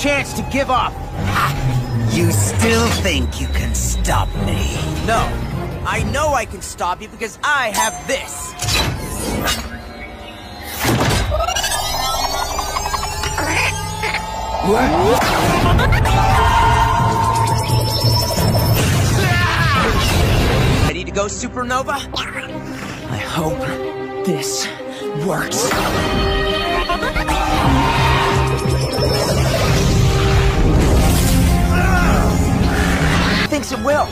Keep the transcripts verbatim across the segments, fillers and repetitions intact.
chance to give up. You still think you can stop me? No. I know I can stop you because I have this. Ready to go, Supernova? I hope this works. Thinks it will.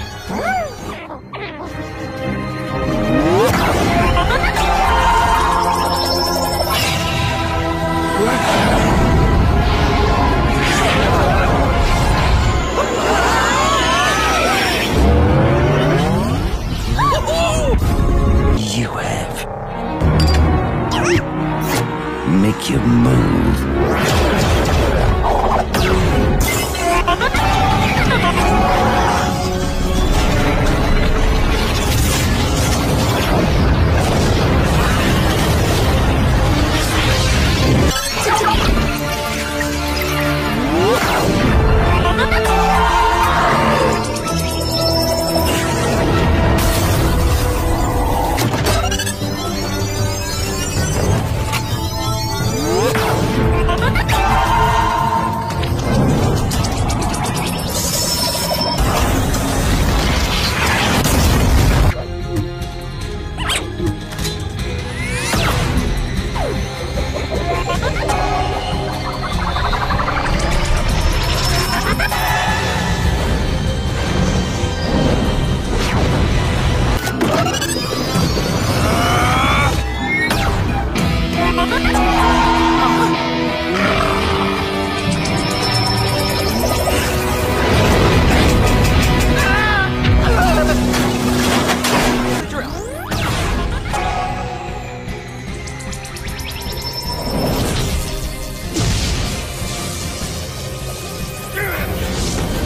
You have. Make your move.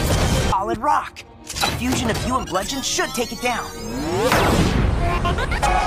Solid rock. A fusion of you and Bludgeon should take it down.